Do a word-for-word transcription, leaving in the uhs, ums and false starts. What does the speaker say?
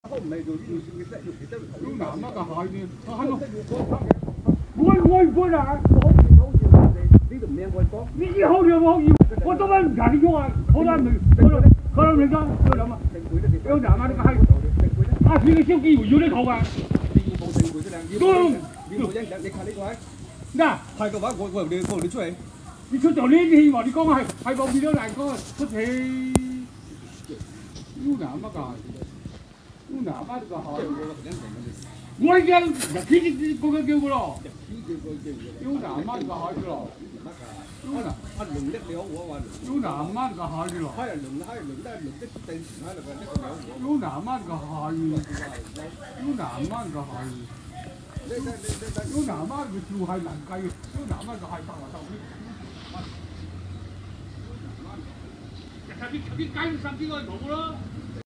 有那么个好呢？还有，我我我哪？你以後你有冇要？我都問人哋用啊，好難沒，好難好難沒講，有什麼？有哪嘛？那個係，啊，你個小機會要你講啊？對。嗱， 係嘅話，我我你我你出嚟。 你出到呢啲戲話，你講係係個變咗嚟講出戲，有哪麼個？有哪麼個好？我已經入片嗰個叫嘅咯。有哪麼個好嘅咯？有哪？ 啊，輪的了我話。 有哪麼個好嘅咯？ 係啊，輪係輪得輪的正常喺度嘅，呢個了我。 有哪麼個好嘅？有哪麼個好嘅？有哪麼個就係難計？有哪麼個係白話鬥片？入邊入邊街上邊個冇咯？